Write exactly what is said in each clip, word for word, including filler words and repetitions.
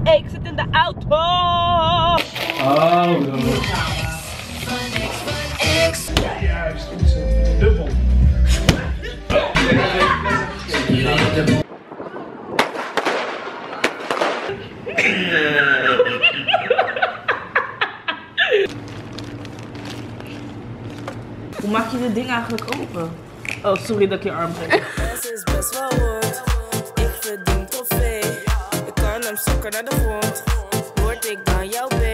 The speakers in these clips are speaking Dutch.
Ik zit in de auto. Oh, Juist, dat is een dubbel. Hoe maak je dit ding eigenlijk open? Oh, sorry dat ik je arm trek. Het is best wel goed. Ik verdien trofee. Ik kan hem sokken naar de grond. Word ik dan jouw B?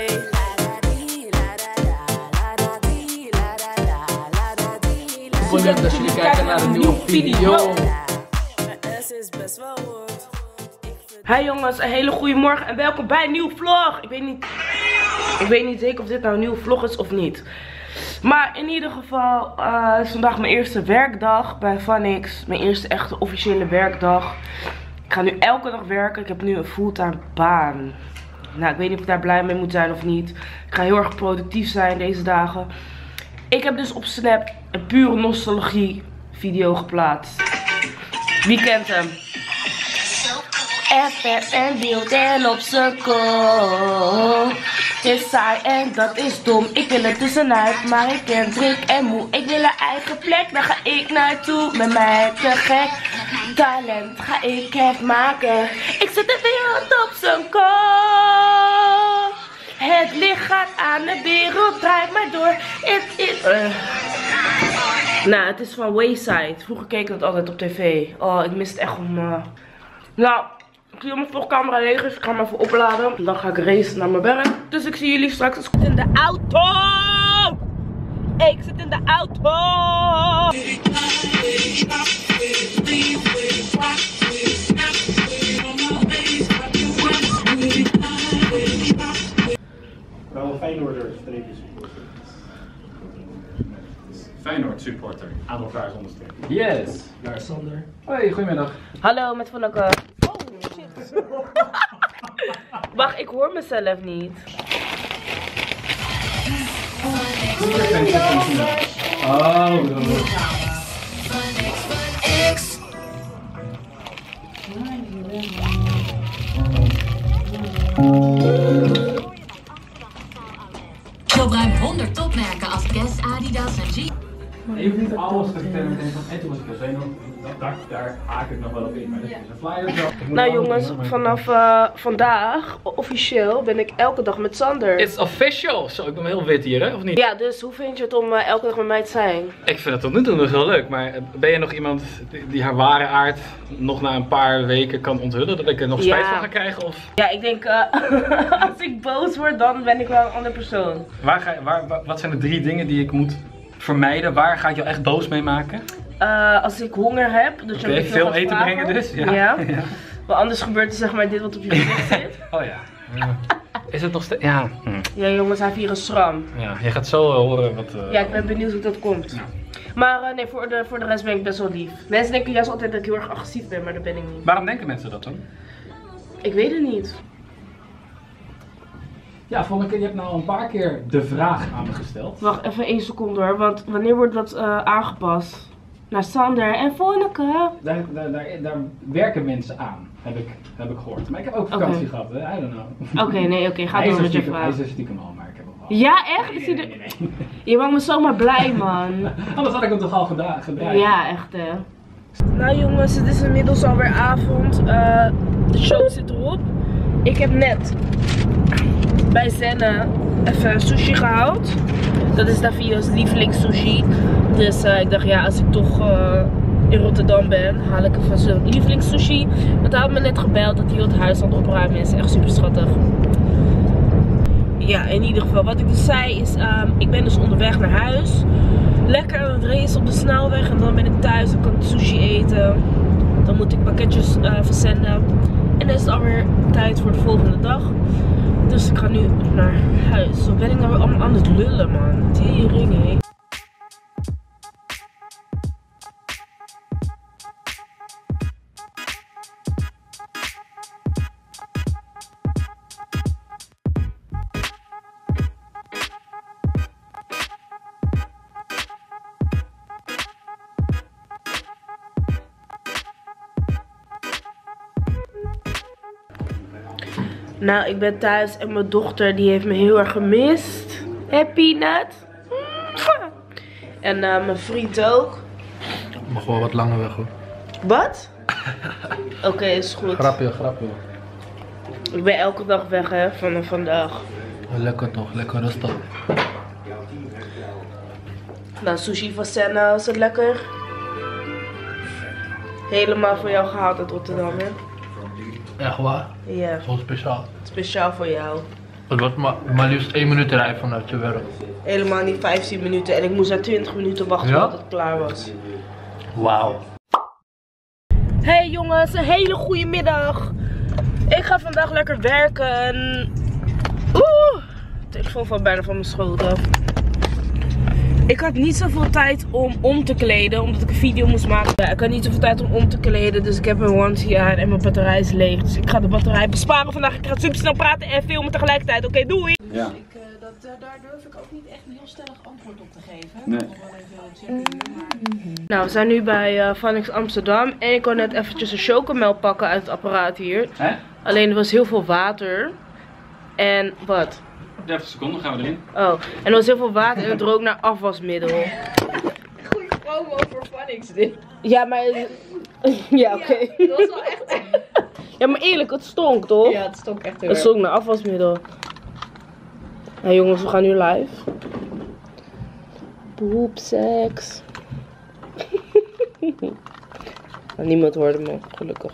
Leuk dat jullie kijken naar een nieuwe video. Het is best wel goed. Hi jongens, een hele goede morgen en welkom bij een nieuwe vlog. Ik weet niet, ik weet niet zeker of dit nou een nieuwe vlog is of niet. Maar in ieder geval uh, is vandaag mijn eerste werkdag bij Vanix. Mijn eerste echte officiële werkdag. Ik ga nu elke dag werken. Ik heb nu een fulltime baan. Nou, ik weet niet of ik daar blij mee moet zijn of niet. Ik ga heel erg productief zijn deze dagen. Ik heb dus op Snap een pure nostalgie video geplaatst. Wie kent hem? F en wild en op z'n kop. Is saai en dat is dom. Ik wil er tussenuit, maar ik ken druk en moe. Ik wil een eigen plek, daar ga ik naartoe. Met mij te gek. Talent ga ik het maken. Ik zet de wereld op z'n kop. Het licht gaat aan, de wereld draait maar door. Het is... Uh. Nou, het is van Wayside. Vroeger keek ik het altijd op tv. Oh, ik mis het echt om... Uh... Nou... Ik zie mijn vlogcamera leeg, dus ik ga hem even opladen. Dan ga ik racen naar mijn werk. Dus ik zie jullie straks als ik in de auto. Ik zit in de auto. Wel een Feyenoorder streepjes. Feyenoord supporter. Aan elkaar zonder streep. Yes. Daar is Sander. Hoi, goedemiddag. Hallo, met Vonneke. Oh, shit. Wacht, ik hoor mezelf niet. Oh, Zo ruim honderd topmerken als Guess, Adidas en G. je hoeft niet alles te vertellen meteen van, en toen was ik er zenuwachtig. Daar, daar haak ik nog wel op in, maar dit is een flyer. Nou jongens, vanaf uh, vandaag, officieel, ben ik elke dag met Sander. It's official! Zo, ik ben heel wit hier, hè? Of niet? Ja, dus hoe vind je het om uh, elke dag met mij te zijn? Ik vind het tot nu toe nog heel leuk, maar ben je nog iemand die, die haar ware aard nog na een paar weken kan onthullen? Dat ik er nog spijt Ja. van ga krijgen? Of? Ja, ik denk, uh, als ik boos word, dan ben ik wel een andere persoon. Waar ga, je- waar, waar- wat zijn de drie dingen die ik moet vermijden? Waar ga ik jou echt boos mee maken? Uh, als ik honger heb, dus je Oké, me te veel gaat eten vragen. brengen dus? Ja. Ja. Ja. Want anders gebeurt er zeg maar dit wat op je gezicht zit. Oh ja. Ja. Is het nog steeds? Ja. Hm. Ja jongens, hij heeft hier een schram. Ja, je gaat zo uh, horen wat... uh, Ja, ik ben benieuwd hoe dat komt. Ja. Maar uh, nee, voor de, voor de rest ben ik best wel lief. Mensen denken juist altijd dat ik heel erg agressief ben, maar dat ben ik niet. Waarom denken mensen dat dan? Ik weet het niet. Ja, Vonneke, je hebt nou een paar keer de vraag aan me gesteld. Wacht even één seconde hoor, want wanneer wordt dat uh, aangepast? Naar Sander en Vonneke. Daar, daar, daar, daar werken mensen aan, heb ik, heb ik gehoord. Maar ik heb ook vakantie Oké. gehad, hè? I don't know. Oké, nee, oké, ga Hij is door er met je stiekem- Hij vraag. is er stiekem al, maar ik heb hem al. Ja, echt? Is hij Nee, er... nee, nee, nee. Je maakt me zomaar blij, man. Anders had ik hem toch al geda- gedraaid. Ja, echt hè. Nou jongens, het is inmiddels alweer avond. Uh, de show zit erop. Ik heb net bij Zenne even sushi gehaald. Dat is Davio's lievelings sushi. Dus uh, ik dacht ja, als ik toch uh, in Rotterdam ben, haal ik even zijn lievelings sushi. Want hij had me net gebeld dat hij heel het huis aan het opruimen is. Echt super schattig. Ja, in ieder geval, wat ik dus zei is, um, ik ben dus onderweg naar huis. Lekker aan het racen op de snelweg en dan ben ik thuis en kan ik sushi eten. Dan moet ik pakketjes uh, verzenden. En dan is het alweer tijd voor de volgende dag. Dus ik ga nu naar huis. Zo ben ik nou weer allemaal aan het lullen, man. Tering, hé. Nou, ik ben thuis en mijn dochter die heeft me heel erg gemist. Hé, Peanut. En uh, mijn vriend ook. Mag wel wat langer weg hoor. Wat? Oké, okay, is goed. Grapje, grapje. Ik ben elke dag weg hè, vanaf vandaag. Lekker toch, lekker rustig. Nou, sushi van Senna, is het lekker? Helemaal voor jou gehaald uit Rotterdam, hè? Echt waar? Ja. Zo speciaal. Speciaal voor jou. Het was maar, maar liefst één minuut rijden vanuit je werk. Helemaal niet vijftien minuten en ik moest er twintig minuten wachten ja? tot het klaar was. Wauw. Hey jongens, een hele goede middag. Ik ga vandaag lekker werken. Oeh, de telefoon valt bijna van mijn schoot af. Ik had niet zoveel tijd om om te kleden, omdat ik een video moest maken. Ja, ik had niet zoveel tijd om om te kleden, dus ik heb mijn onesie aan en mijn batterij is leeg. Dus ik ga de batterij besparen vandaag. Ik ga super snel praten en filmen tegelijkertijd. Oké, okay, doei! Ja. Ik, uh, dat, uh, daar durf ik ook niet echt een heel stellig antwoord op te geven. Nee. Nog wel even checken, maar... Nou, we zijn nu bij uh, Vanix Amsterdam en ik kon net eventjes een chocomel pakken uit het apparaat hier. Hè? Alleen er was heel veel water. En wat? dertig seconden gaan we erin. Oh, en er was heel veel water en het rook naar afwasmiddel. Goeie promo voor Vanix dit. Ja, maar... Ja, oké. Okay. Ja, dat was wel echt... Ja, maar eerlijk, het stonk toch? Ja, het stonk echt heel Het stonk naar afwasmiddel. Nou jongens, we gaan nu live. Poepseks. Nou, niemand hoorde me, gelukkig.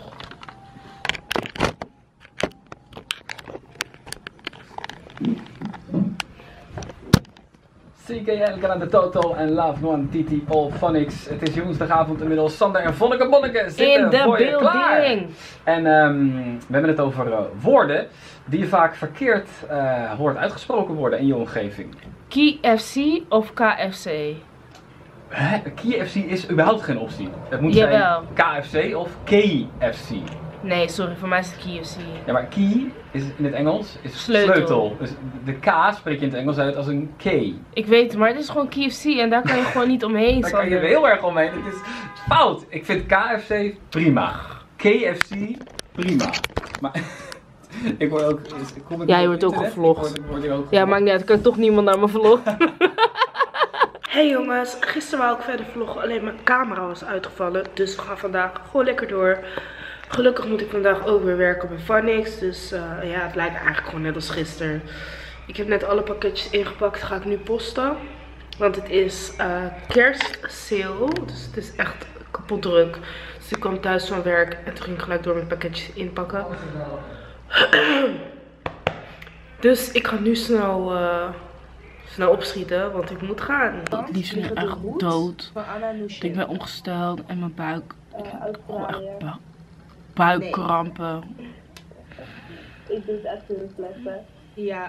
C K L, Canada Total en Love One T T All Phonics. Het is woensdagavond inmiddels. Sander en Vonneke Bonneke zitten in de voor je klaar. building. En um, we hebben het over uh, woorden die je vaak verkeerd uh, hoort uitgesproken worden in je omgeving. K F C of K F C? Hè? K F C is überhaupt geen optie. Het moet Jawel. zijn K F C of K F C. Nee, sorry, voor mij is het K F C. Ja, maar key is in het Engels is Sleutel. sleutel. Dus de K spreek je in het Engels uit als een K. Ik weet het, maar het is gewoon K F C en daar kan je gewoon niet omheen. Daar kan je Sander. heel erg omheen. Het is fout. Ik vind K F C prima. K F C prima. Maar ik word ook... Kom ik Ja, je op wordt ook internet? gevlogd. Ik word, ik word hier ook Ja, gevlogd. maakt niet uit. Kan toch niemand naar me vloggen. Hey jongens, gisteren wou ik verder vloggen, alleen mijn camera was uitgevallen. Dus we gaan vandaag gewoon lekker door. Gelukkig moet ik vandaag ook weer werken bij Vanix. Dus uh, ja, het lijkt eigenlijk gewoon net als gisteren. Ik heb net alle pakketjes ingepakt, ga ik nu posten. Want het is uh, kerstsale, dus het is echt kapot druk. Dus ik kwam thuis van werk en toen ging ik gelijk door met pakketjes inpakken. Dus ik ga nu snel... Uh, snel opschieten, want ik moet gaan. Het liefst nu echt dood. Ik ben ongesteld en mijn buik. Ik heb gewoon echt bu buikkrampen. Ik doe het echt heel slecht. Ja.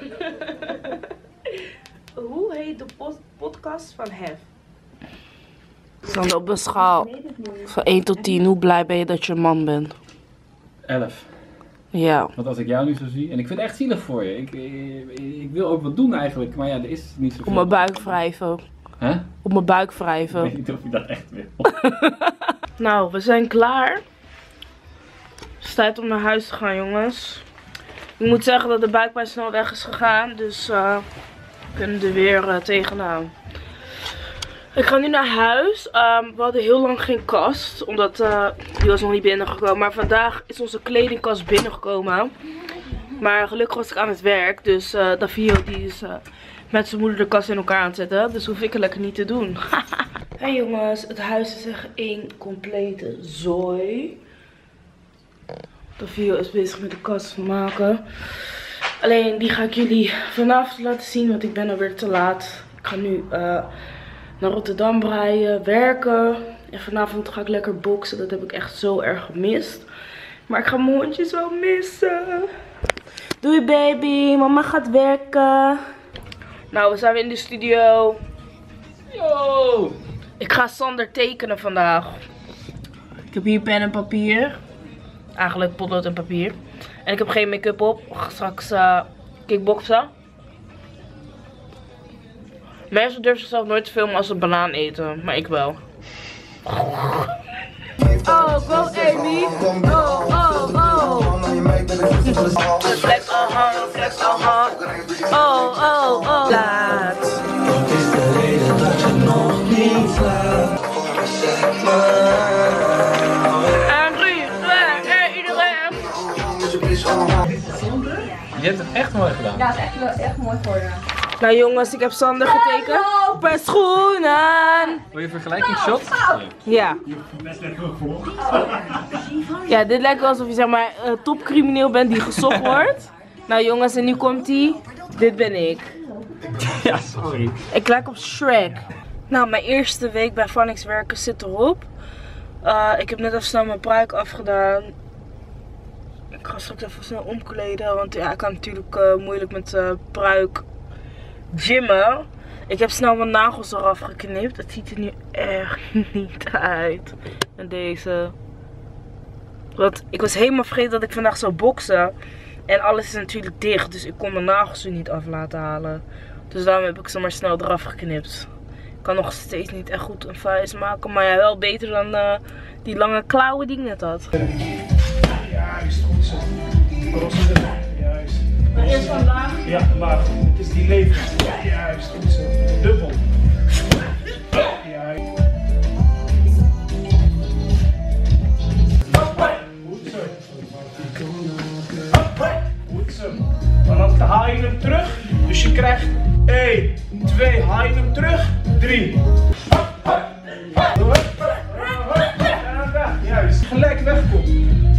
Hoe heet de podcast van Hef? Sander, op een schaal van één tot tien, hoe blij ben je dat je een man bent? elf. Ja. Want als ik jou nu zo zie, en ik vind het echt zielig voor je. Ik, ik, ik wil ook wat doen eigenlijk, maar ja, er is niet zoveel. Op mijn buik wrijven. Hè? Op mijn buik Ik wrijven. weet niet of je dat echt wil. Nou, we zijn klaar. Het is tijd om naar huis te gaan, jongens. Ik moet zeggen dat de buikpijn snel weg is gegaan, dus uh, we kunnen er weer uh, tegenaan. Ik ga nu naar huis. Um, we hadden heel lang geen kast, omdat uh, die was nog niet binnengekomen. Maar vandaag is onze kledingkast binnengekomen. Maar gelukkig was ik aan het werk, dus uh, Davio die is uh, met zijn moeder de kast in elkaar aan het zetten. Dus hoef ik het lekker niet te doen. Hey jongens, het huis is echt één complete zooi. Davio is bezig met de kast maken. Alleen die ga ik jullie vanavond laten zien, want ik ben alweer te laat. Ik ga nu uh, naar Rotterdam rijden, werken. En vanavond ga ik lekker boksen. Dat heb ik echt zo erg gemist. Maar ik ga mijn hondjes wel missen. Doei baby, mama gaat werken. Nou, we zijn weer in de studio. Yo! Ik ga Sander tekenen vandaag. Ik heb hier pen en papier. Eigenlijk potlood en papier. En ik heb geen make-up op. Ik ga straks uh, kickboksen. Mensen durven zichzelf nooit te filmen als ze een banaan eten. Maar ik wel. Oh, go Amy. Oh, oh, oh. Flex, aha, flex, aha. Oh, oh, oh. Laat. Wat is de reden dat je nog niet slaapt? En drie, twee, één, iedereen. Je hebt het echt mooi gedaan. Ja, het is echt, wel- echt mooi voor je. Nou jongens, ik heb Sander getekend. Per schoenen. Wil je vergelijkingsshot? Ja. Best lekker ook voor. Ja, dit lijkt wel alsof je zeg maar uh, topcrimineel bent die gezocht wordt. Nou jongens, en nu komt ie. Dit ben ik. Ja, sorry. Ik lijk op Shrek. Nou, mijn eerste week bij Phonics werken zit erop. Uh, ik heb net even snel mijn pruik afgedaan. Ik ga straks even snel omkleden, want ja, ik kan natuurlijk uh, moeilijk met uh, pruik gymmen. Ik heb snel mijn nagels eraf geknipt. Het ziet er nu echt niet uit. En deze. Want ik was helemaal vergeten dat ik vandaag zou boksen. En alles is natuurlijk dicht, dus ik kon mijn nagels er niet af laten halen. Dus daarom heb ik ze maar snel eraf geknipt. Ik kan nog steeds niet echt goed een vuist maken, maar ja, wel beter dan uh, die lange klauwen die ik net had. Juist, goed zo. Rossen de juist. Maar eerst van laag. Ja, laag. Het is die lever. Juist, goed zo. Dubbel. Juist. Goed zo. Goed zo. Maar dan haal je hem terug. Dus je krijgt één, twee, haal je hem terug, drie. Juist, gelijk wegkomt.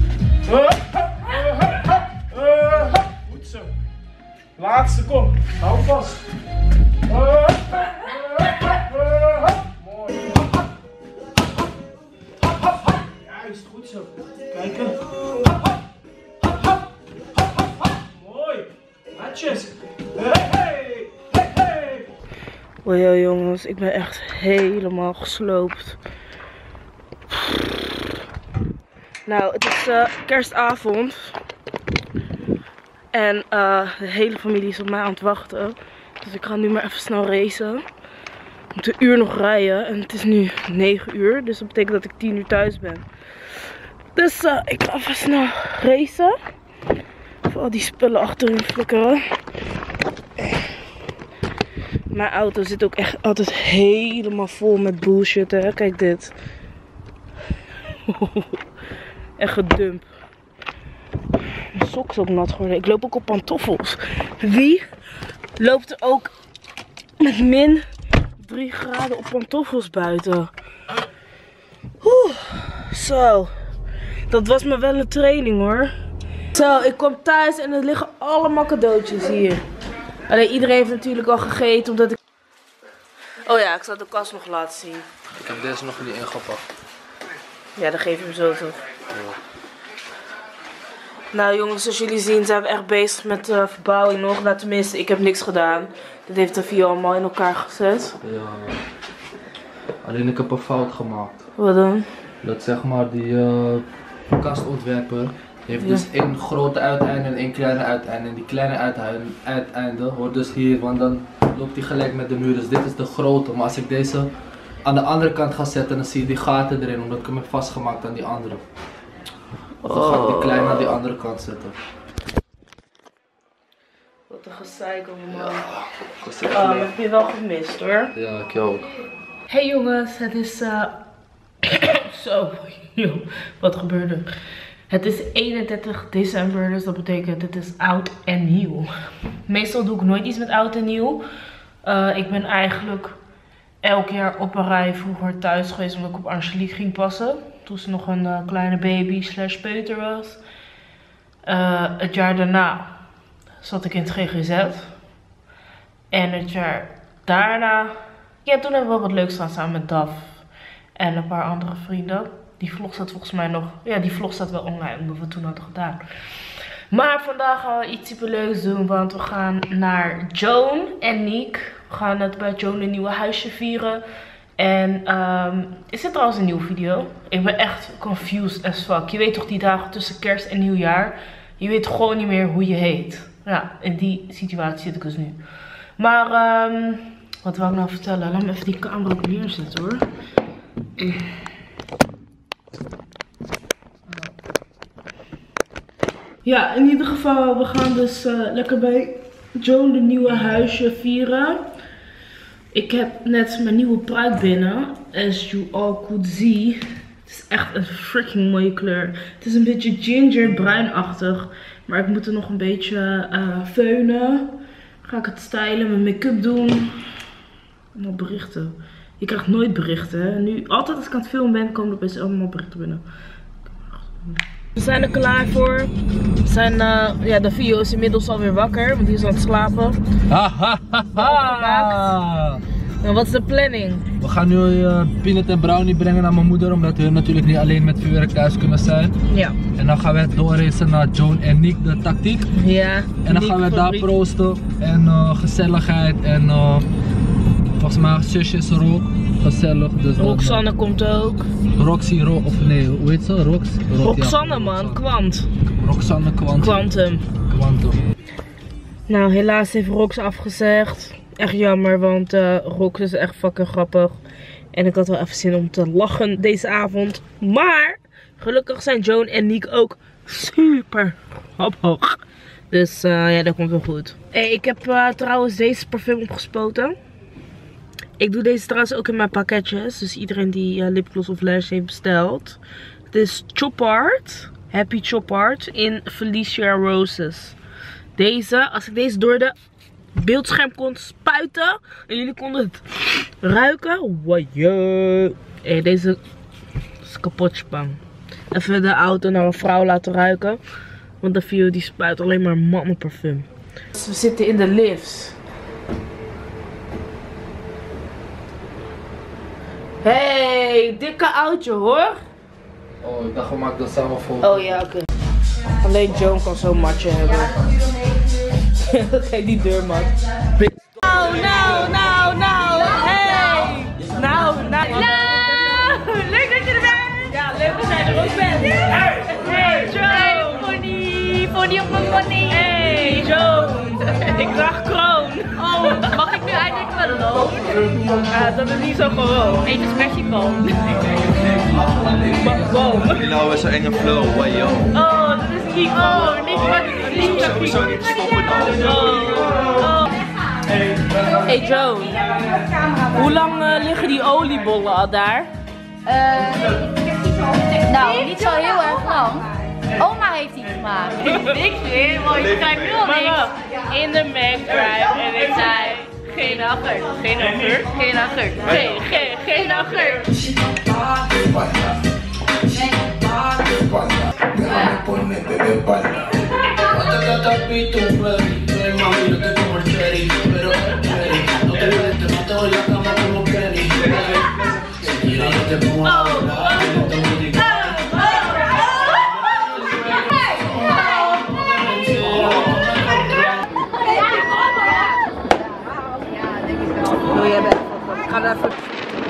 Goed zo. Laatste, kom. Hou vast. Mooi. Juist, goed zo. Kijken. Mooi. Netjes. Hey, hey. Hey, hey. Oh ja jongens, ik ben echt helemaal gesloopt. Nou, het is uh, kerstavond. En uh, de hele familie is op mij aan het wachten. Dus ik ga nu maar even snel racen. Ik moet een uur nog rijden. En het is nu negen uur. Dus dat betekent dat ik tien uur thuis ben. Dus uh, ik ga even snel racen. Even al die spullen achterin flikkeren. Mijn auto zit ook echt altijd helemaal vol met bullshit, hè. Kijk dit. Echt gedumpt. Mijn sok is ook nat geworden. Ik loop ook op pantoffels. Wie loopt er ook met min drie graden op pantoffels buiten? Oeh, zo. Dat was me wel een training hoor. Zo, ik kom thuis en er liggen allemaal cadeautjes hier. Alleen iedereen heeft natuurlijk al gegeten omdat ik... Oh ja, ik zal de kast nog laten zien. Ik heb deze nog niet ingepakt. Ja, dan geef je hem zo toch. Ja. Nou jongens, zoals jullie zien zijn we echt bezig met de verbouwing nog. Nou tenminste, ik heb niks gedaan. Dit heeft de Vio allemaal in elkaar gezet. Ja. Alleen ik heb een fout gemaakt. Wat dan? Dat zeg maar die uh, kastontwerper heeft Ja. dus één grote uiteinde en één kleine uiteinde. En die kleine uiteinde, uiteinde hoort dus hier, want dan loopt hij gelijk met de muur. Dus dit is de grote. Maar als ik deze aan de andere kant ga zetten, dan zie je die gaten erin, omdat ik hem heb vastgemaakt aan die andere. Of dan ga ik die kleine aan die andere kant zetten. Wat een gezeik allemaal. Ik was echt Oh, leeg. heb je wel gemist hoor. Ja, ik ook. Hey jongens, het is... Uh... Zo, joh, wat gebeurde? Het is eenendertig december, dus dat betekent het is oud en nieuw. Meestal doe ik nooit iets met oud en nieuw. Uh, ik ben eigenlijk elk jaar op een rij vroeger thuis geweest omdat ik op Angelique ging passen. Toen ze nog een uh, kleine baby slash peuter was. Uh, het jaar daarna zat ik in het G G Z. En het jaar daarna... Ja, toen hebben we wel wat leuks gedaan samen met Daf. En een paar andere vrienden. Die vlog staat volgens mij nog... Ja, die vlog staat wel online, omdat we toen hadden gedaan. Maar vandaag gaan we iets superleuks doen. Want we gaan naar Joan en Niek. We gaan het bij Joan een nieuwe huisje vieren. En um, is dit trouwens een nieuwe video? Ik ben echt confused as fuck. Je weet toch die dagen tussen kerst en nieuwjaar. Je weet gewoon niet meer hoe je heet. Ja, in die situatie zit ik dus nu. Maar um, wat wil ik nou vertellen? Laat me even die camera op neerzetten hoor. Ja, in ieder geval, we gaan dus uh, lekker bij Joan de nieuwe huisje vieren. Ik heb net mijn nieuwe pruik binnen. As you all could see. Het is echt een freaking mooie kleur. Het is een beetje ginger bruinachtig. Maar ik moet er nog een beetje uh, veunen. Ga ik het stylen, mijn make-up doen. Allemaal berichten. Je krijgt nooit berichten. Hè? Nu, altijd als ik aan het filmen ben, komen er best allemaal berichten binnen. We zijn er klaar voor. We zijn, uh, ja, de video is inmiddels alweer wakker, want die is aan het slapen. En wat is de planning? We gaan nu uh, peanut en brownie brengen naar mijn moeder, omdat we natuurlijk niet alleen met vuurwerk thuis kunnen zijn. Ja. En dan gaan we doorracen naar Joan en Nick, de tactiek. Ja. En dan gaan we daar proosten en uh, gezelligheid en uh, volgens mij zusjes er ook. Gezellig. Dus Roxanne dan, uh, komt ook. Roxy, Ro of nee, hoe heet ze? Rox? Ro Roxanne ja, man, Kwant. Roxanne Quantum. Quantum. Quantum. Nou, helaas heeft Rox afgezegd. Echt jammer, want uh, Rox is echt fucking grappig. En ik had wel even zin om te lachen deze avond. Maar, gelukkig zijn Joan en Nick ook super grappig. Dus uh, ja, dat komt wel goed. Hey, ik heb uh, trouwens deze parfum opgespoten. Ik doe deze trouwens ook in mijn pakketjes. Dus iedereen die uh, lipgloss of lash heeft besteld. Het is Chop Art. Happy Chop Art in Felicia Roses. Deze, als ik deze door de beeldscherm kon spuiten. En jullie konden het ruiken. Wajee. Hey, deze is kapot spang. Even de auto naar mijn vrouw laten ruiken. Want de video die spuit alleen maar mannenparfum. Dus we zitten in de lifts. Hey, dikke oudje hoor. Oh, ik dacht we maken dat samen vol. Oh ja, oké. Okay. Alleen Joan kan zo'n matje hebben. Kijk die deurmat. Nou, nou, nou, nou. Hey. Nou, nou. Hallo. Leuk dat je er bent. Ja, leuk dat jij er ook bent. Hey, hey, Joan. Pony, pony op mijn pony. Hey, Joan. Ik draag kroon. Oh, mag ik nu eindelijk wel loon? Ja, dat is niet zo gewoon. Even special. Jullie nou weer zo'n enge flow, wow yo. Oh, dat is niet oh, niet wat ik sowieso niet stoppen dan. Oh. Hey Joan, hoe lang uh, liggen die oliebollen al daar? Uh, nou, niet zo heel erg lang. Oma heeft die gemaakt. Niks meer, want ik krijg nu al niks. In de McDrive en ik zei, geen agurk, geen agurk, geen agurk, geen, geen, geen agurk. Ik ga er even...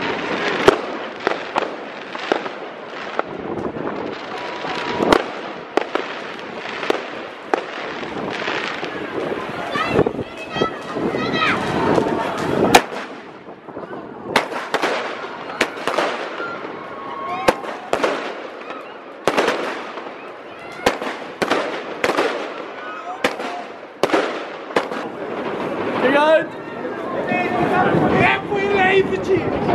Eruit! Rap voor je leventje!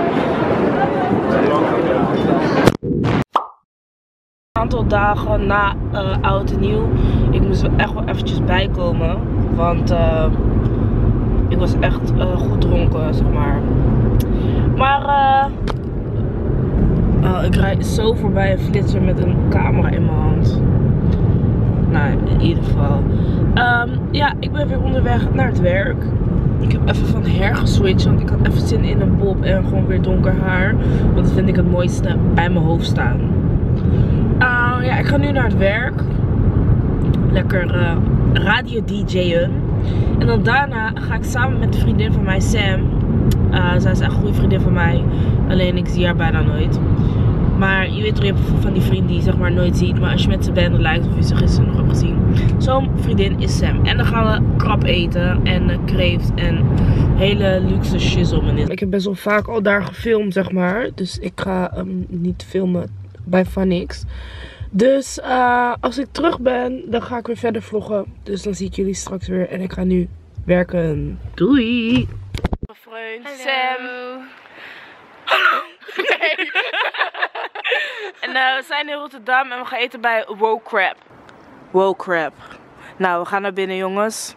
Een aantal dagen na uh, oud en nieuw. Ik moest er echt wel eventjes bijkomen. Want uh, ik was echt uh, goed dronken, zeg maar. Maar uh, uh, ik rijd zo voorbij een flitser met een camera in mijn hand. Nou, in ieder geval. Um, ja, ik ben weer onderweg naar het werk. Ik heb even van hair geswitcht, want ik had even zin in een bob en gewoon weer donker haar. Want dat vind ik het mooiste bij mijn hoofd staan. Uh, ja, ik ga nu naar het werk. Lekker uh, radio D J'en. En dan daarna ga ik samen met de vriendin van mij, Sam. Uh, zij is echt een goede vriendin van mij. Alleen ik zie haar bijna nooit. Maar je weet toch, je hebt van die vrienden die je zeg maar nooit ziet. Maar als je met ze bent, dan lijkt het of je ze gisteren nog hebt gezien. Zo'n vriendin is Sam. En dan gaan we krab eten en uh, kreeft en hele luxe shizzle. Ik heb best wel vaak al daar gefilmd, zeg maar. Dus ik ga um, niet filmen bij Vanix. Dus uh, als ik terug ben, dan ga ik weer verder vloggen. Dus dan zie ik jullie straks weer. En ik ga nu werken. Doei! Vriend Sam. Hallo! Nee. En uh, we zijn in Rotterdam en we gaan eten bij Wow Crab. Wow Crab. Nou, we gaan naar binnen, jongens.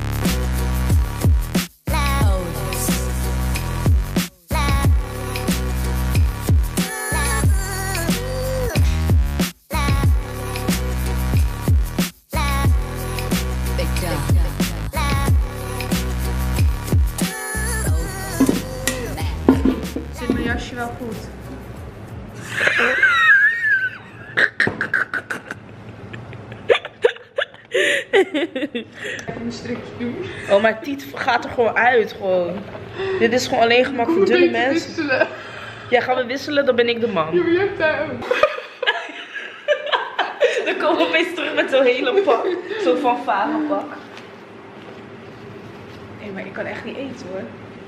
Zit mijn jasje wel goed? Een strikje doen. Oh, mijn tiet gaat er gewoon uit, gewoon. Dit is gewoon alleen gemaakt voor dunne mensen. Wisselen. Ja, gaan we wisselen, dan ben ik de man. Ja, maar je hebt daar ook. Dan komen we opeens terug met zo'n hele pak. Zo'n fanfarepak. Nee, maar ik kan echt niet eten hoor.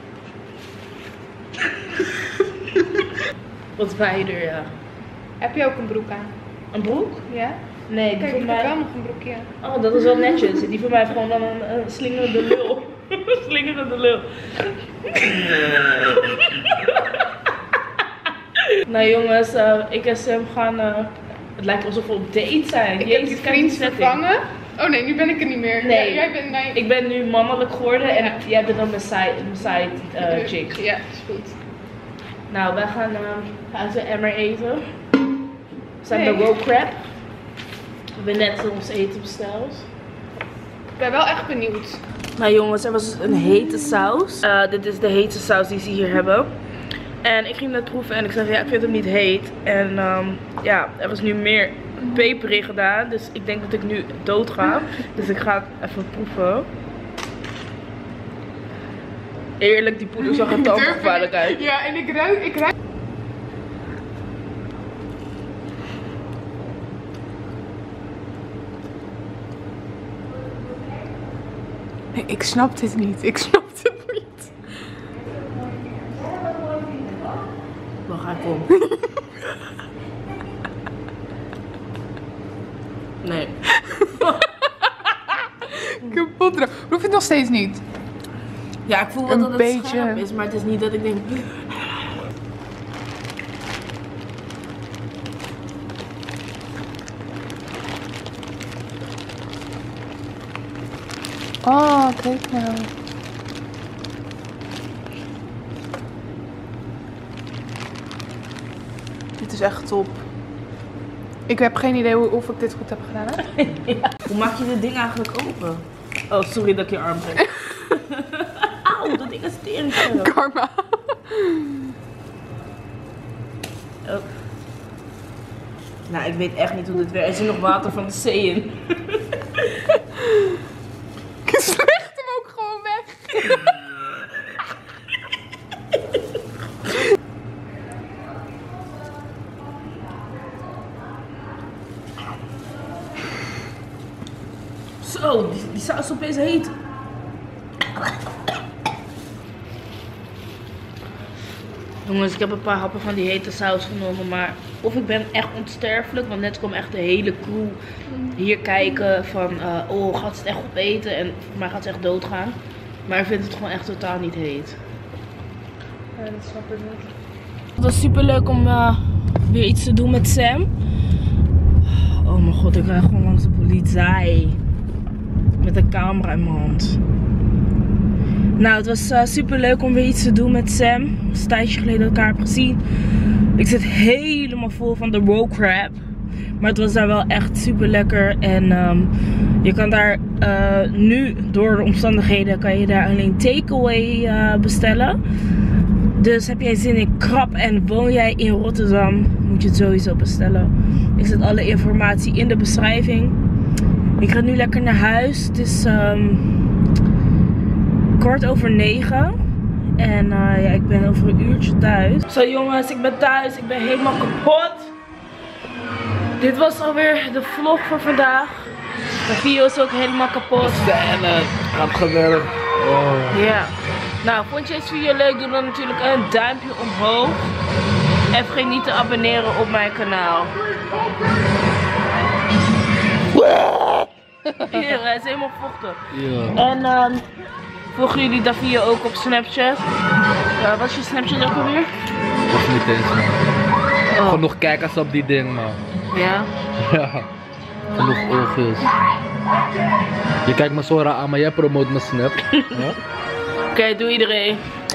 Wat wijder, ja. Heb je ook een broek aan? Een broek? Ja? Nee, die Kijk, van ik heb mij... wel nog een broekje aan. Oh, dat is wel netjes. Die van mij heeft gewoon dan een, een slingerende lul. Slingerende lul. Nou jongens, uh, ik en Sam gaan... Uh, het lijkt alsof we op date zijn. Ik Jezus, heb je kijk vriend die setting. vervangen. Oh nee, nu ben ik er niet meer. Nee. Ja, jij bent mijn... Ik ben nu mannelijk geworden en Ja. jij bent dan mijn side, mijn side uh, chick. Ja, is goed. Nou, wij gaan uh, uit de emmer eten. We zijn Nee. bij Wow Crab. We hebben net ons eten besteld. Ik ben wel echt benieuwd. Nou jongens, er was een hete saus. Uh, dit is de hete saus die ze hier hebben. En ik ging net proeven en ik zei ja, ik vind hem niet heet. En um, ja, er was nu meer peper in gedaan. Dus ik denk dat ik nu dood ga. Dus ik ga het even proeven. Eerlijk, die poeder zag er tandgevaarlijk uit. Ja, en ik ruik... Ik ruik... Nee, ik snap dit niet. Ik snap dit niet. Waar ga ik om? Nee. Kapot. Proef je het nog steeds niet? Ja, ik voel wel Een dat het beetje. scherp is, maar het is niet dat ik denk... Oh, kijk nou. Dit is echt top. Ik heb geen idee hoe, of ik dit goed heb gedaan. Hè? Ja. Hoe maak je dit ding eigenlijk open? Oh, sorry dat ik je arm trek. Auw, dat ding is tering. Karma. Oh. Nou, ik weet echt niet hoe dit werkt. Er zit nog water van de zee in. Ik slecht hem ook gewoon weg. Zo, die, die saus is opeens heet. Jongens, ik heb een paar happen van die hete saus genomen, maar of ik ben echt onsterfelijk, want net kwam echt de hele crew hier kijken van, uh, oh, gaat ze het echt opeten? En voor mij gaat ze echt doodgaan. Maar ik vind het gewoon echt totaal niet heet. Ja, dat snap ik niet. Het was super leuk om uh, weer iets te doen met Sam. Oh mijn god, ik ga gewoon langs de politie. Met een camera in mijn hand. Nou, het was uh, super leuk om weer iets te doen met Sam. Het is een tijdje geleden dat ik elkaar heb gezien. Ik zit helemaal vol van de Wow Crab. Maar het was daar wel echt super lekker. En um, je kan daar uh, nu, door de omstandigheden, kan je daar alleen takeaway uh, bestellen. Dus heb jij zin in krab en woon jij in Rotterdam, moet je het sowieso bestellen. Ik zet alle informatie in de beschrijving. Ik ga nu lekker naar huis. Het is um, kwart over negen. En uh, ja, ik ben over een uurtje thuis. Zo jongens, ik ben thuis. Ik ben helemaal kapot. Dit was alweer de vlog voor vandaag. De video is ook helemaal kapot. En het gaat gewerkt. Oh. Ja. Nou, vond je deze video leuk? Doe dan natuurlijk een duimpje omhoog. En vergeet niet te abonneren op mijn kanaal. Hier, hij is helemaal vochtig. Ja. En ehm volgen jullie Davia ook op Snapchat? Uh, wat is je Snapchat ook alweer? Of niet eens, man. Oh. Genoeg kijkers op die ding, man. Ja? Ja. Genoeg oogjes. Je kijkt me zo raar aan, maar jij promoot mijn snap. Huh? Oké, okay, doe iedereen.